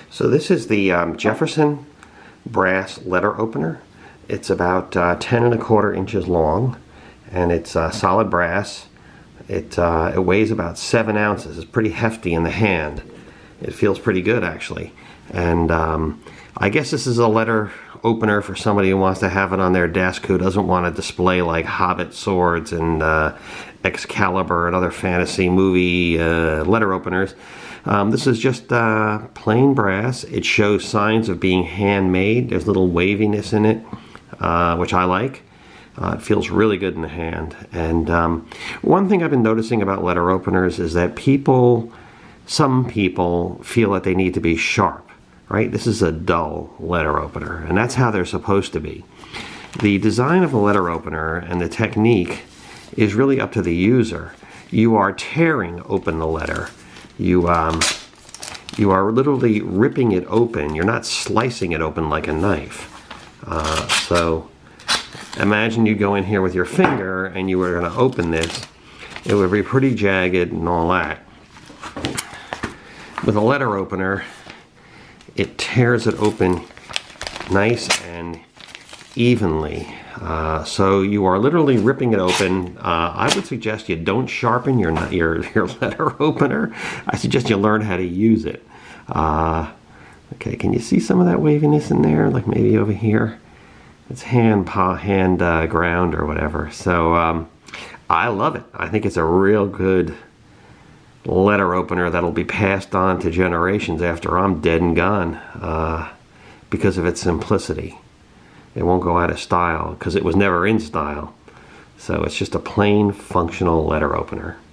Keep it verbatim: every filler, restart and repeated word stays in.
So this is the um, Jefferson brass letter opener. It's about uh, ten and a quarter inches long, and it's uh, solid brass. It, uh, it weighs about seven ounces. It's pretty hefty in the hand. It feels pretty good, actually. And um, I guess this is a letter opener for somebody who wants to have it on their desk, who doesn't want to display like Hobbit swords and uh, Excalibur and other fantasy movie uh, letter openers. Um, this is just uh, plain brass. It shows signs of being handmade. There's a little waviness in it, uh, which I like. Uh, it feels really good in the hand. And um, one thing I've been noticing about letter openers is that people, some people feel that they need to be sharp, right? This is a dull letter opener, and that's how they're supposed to be. The design of a letter opener and the technique is really up to the user. You are tearing open the letter. You, um, you are literally ripping it open. You're not slicing it open like a knife. Uh, so imagine you go in here with your finger and you were going to open this. It would be pretty jagged and all that. With a letter opener, it tears it open nice and evenly. Uh, so you are literally ripping it open. Uh, I would suggest you don't sharpen your, your, your letter opener. I suggest you learn how to use it. Uh, okay, can you see some of that waviness in there? Like maybe over here? It's hand, paw, hand uh, ground or whatever. So um, I love it. I think it's a real good letter opener that'll be passed on to generations after I'm dead and gone uh, because of its simplicity. It won't go out of style because it was never in style. So it's just a plain functional letter opener.